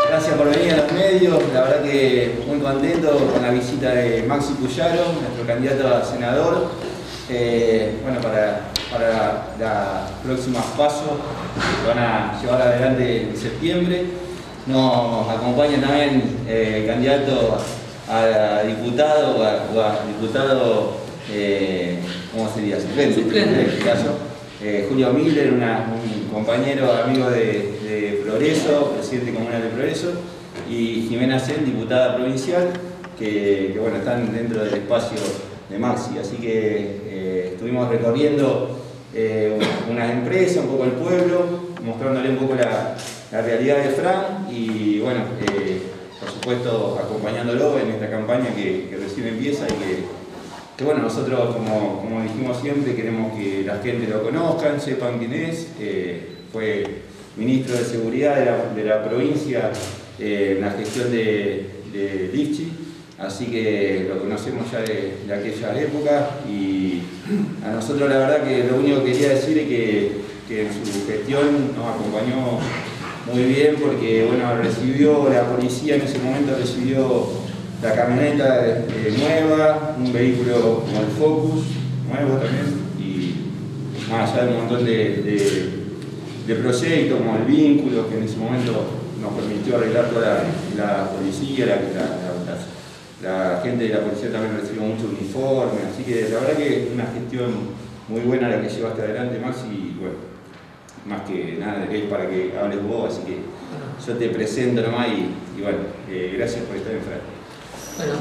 Gracias por venir a los medios, la verdad que muy contento con la visita de Maxi Cuyaro, nuestro candidato a senador. Bueno, para las próximas pasos que van a llevar adelante en septiembre. Nos acompaña también el candidato a diputado, ¿cómo sería? Suplente. En este caso. Julio Miller, un compañero, amigo de Progreso, presidente comunal de Progreso, y Jimena Sen, diputada provincial, que bueno, están dentro del espacio de Maxi. Así que estuvimos recorriendo unas empresas, un poco el pueblo, mostrándole un poco la realidad de Fran y bueno, por supuesto acompañándolo en esta campaña que recién empieza y que bueno, nosotros como dijimos siempre queremos que la gente lo conozcan, sepan quién es. Fue ministro de Seguridad de la provincia en la gestión de Lichi, así que lo conocemos ya de aquella época y a nosotros la verdad que lo único que quería decir es que en su gestión nos acompañó muy bien porque bueno, recibió la policía en ese momento, recibió la camioneta nueva, un vehículo como el Focus, nuevo también, y más allá de un montón de proyectos como el vínculo, que en ese momento nos permitió arreglar toda la policía, la gente de la policía también recibió mucho uniforme, así que la verdad que es una gestión muy buena la que llevaste adelante, Max, y bueno, más que nada es para que hables vos, así que yo te presento nomás y bueno, gracias por estar en frente. Bueno,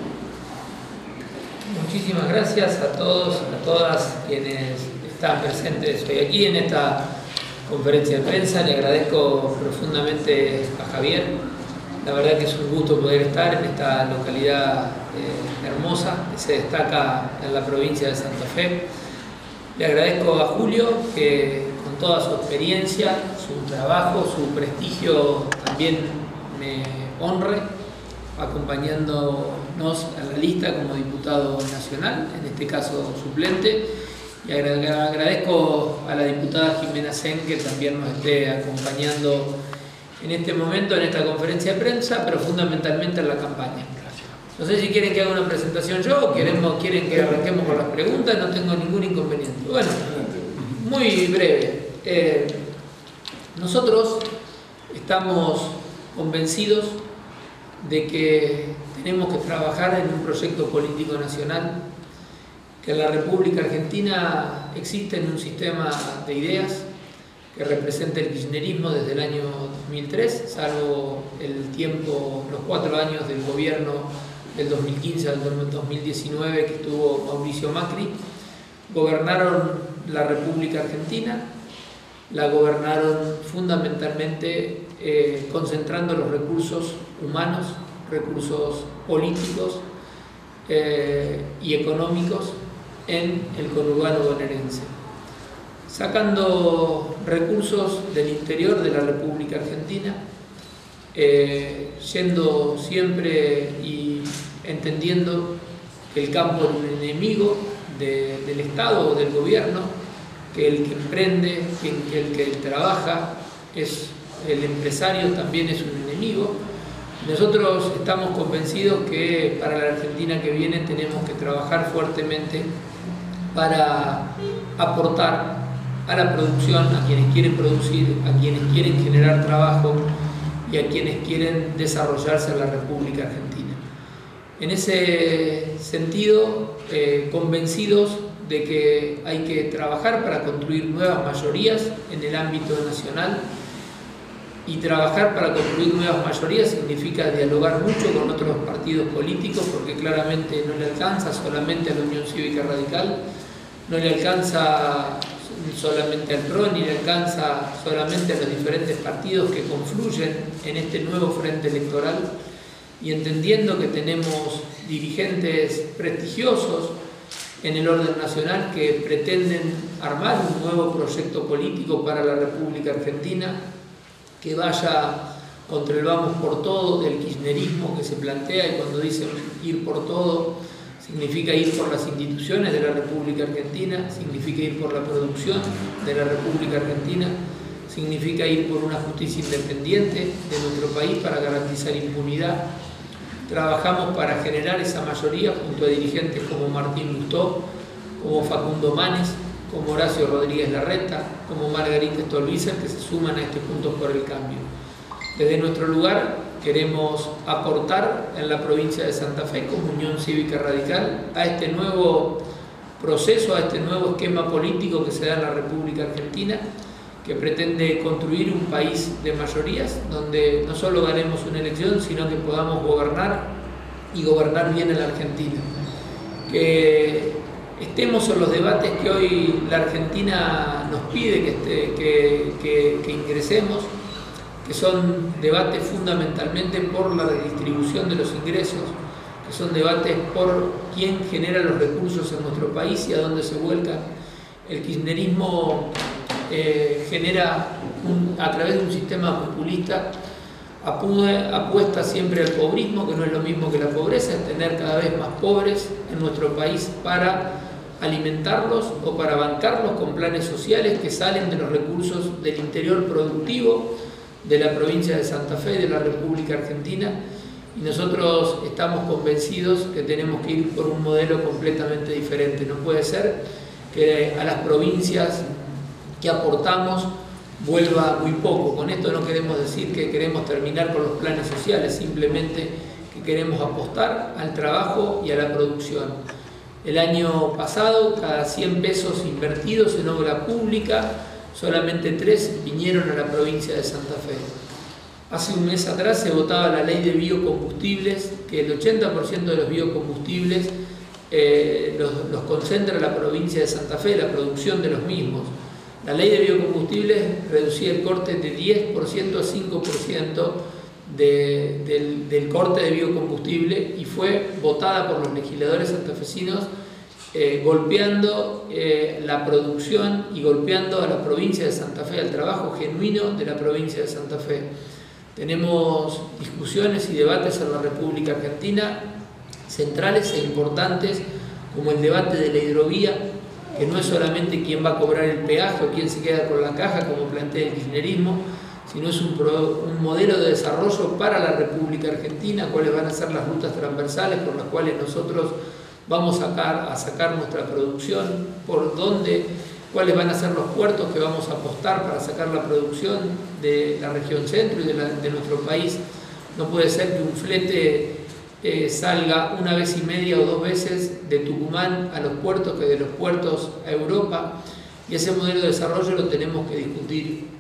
muchísimas gracias a todos, a todas quienes están presentes hoy aquí en esta conferencia de prensa. Le agradezco profundamente a Javier. La verdad que es un gusto poder estar en esta localidad hermosa que se destaca en la provincia de Santa Fe. Le agradezco a Julio que con toda su experiencia, su trabajo, su prestigio también me honre, acompañándonos a la lista como diputado nacional, en este caso suplente, y agradezco a la diputada Jimena Sen que también nos esté acompañando en este momento, en esta conferencia de prensa, pero fundamentalmente en la campaña. No sé si quieren que haga una presentación yo o quieren que arranquemos con las preguntas, no tengo ningún inconveniente. Bueno, muy breve. Nosotros estamos convencidos de que tenemos que trabajar en un proyecto político nacional, que en la República Argentina existe un sistema de ideas que representa el kirchnerismo desde el año 2003, salvo los 4 años del gobierno del 2015 al 2019 que tuvo Mauricio Macri. Gobernaron la República Argentina, la gobernaron fundamentalmente concentrando los recursos humanos, recursos políticos y económicos en el conurbano bonaerense, sacando recursos del interior de la República Argentina, yendo siempre y entendiendo que el campo es un enemigo del Estado o del gobierno, que el que emprende, que el que trabaja, el empresario también es un enemigo. Nosotros estamos convencidos que para la Argentina que viene tenemos que trabajar fuertemente para aportar a la producción, a quienes quieren producir, a quienes quieren generar trabajo y a quienes quieren desarrollarse en la República Argentina. En ese sentido, convencidos de que hay que trabajar para construir nuevas mayorías en el ámbito nacional, y trabajar para construir nuevas mayorías significa dialogar mucho con otros partidos políticos, porque claramente no le alcanza solamente a la Unión Cívica Radical, no le alcanza solamente al PRO, ni le alcanza solamente a los diferentes partidos que confluyen en este nuevo frente electoral, y entendiendo que tenemos dirigentes prestigiosos en el orden nacional que pretenden armar un nuevo proyecto político para la República Argentina que vaya contra el vamos por todo del kirchnerismo que se plantea, y cuando dicen ir por todo significa ir por las instituciones de la República Argentina, significa ir por la producción de la República Argentina, significa ir por una justicia independiente de nuestro país para garantizar impunidad. Trabajamos para generar esa mayoría junto a dirigentes como Martín Lustó, como Facundo Manes, como Horacio Rodríguez Larreta, como Margarita Stolbizer, que se suman a este Juntos por el Cambio. Desde nuestro lugar queremos aportar en la provincia de Santa Fe como Unión Cívica Radical a este nuevo proceso, a este nuevo esquema político que se da en la República Argentina, que pretende construir un país de mayorías, donde no solo ganemos una elección, sino que podamos gobernar y gobernar bien en la Argentina. Que estemos en los debates que hoy la Argentina nos pide que ingresemos, que son debates fundamentalmente por la redistribución de los ingresos, que son debates por quién genera los recursos en nuestro país y a dónde se vuelcan. El kirchnerismo genera, a través de un sistema populista, apuesta siempre al pobrismo, que no es lo mismo que la pobreza, es tener cada vez más pobres en nuestro país para alimentarlos o para bancarlos con planes sociales que salen de los recursos del interior productivo de la provincia de Santa Fe, de la República Argentina, y nosotros estamos convencidos que tenemos que ir por un modelo completamente diferente. No puede ser que a las provincias que aportamos vuelva muy poco. Con esto no queremos decir que queremos terminar con los planes sociales, simplemente que queremos apostar al trabajo y a la producción. El año pasado, cada 100 pesos invertidos en obra pública, solamente 3 vinieron a la provincia de Santa Fe. Hace un mes atrás se votaba la ley de biocombustibles, que el 80% de los biocombustibles los concentra la provincia de Santa Fe, la producción de los mismos. La ley de biocombustibles reducía el corte de 10% a 5% del corte de biocombustible y fue votada por los legisladores santafesinos, golpeando la producción y golpeando a la provincia de Santa Fe, al trabajo genuino de la provincia de Santa Fe. Tenemos discusiones y debates en la República Argentina centrales e importantes, como el debate de la hidrovía, que no es solamente quién va a cobrar el peaje o quién se queda con la caja, como plantea el kirchnerismo, sino es un modelo de desarrollo para la República Argentina, cuáles van a ser las rutas transversales por las cuales nosotros vamos a sacar nuestra producción, por dónde, cuáles van a ser los puertos que vamos a apostar para sacar la producción de la región centro y de nuestro país. No puede ser que un flete salga una vez y media o 2 veces de Tucumán a los puertos que de los puertos a Europa, y ese modelo de desarrollo lo tenemos que discutir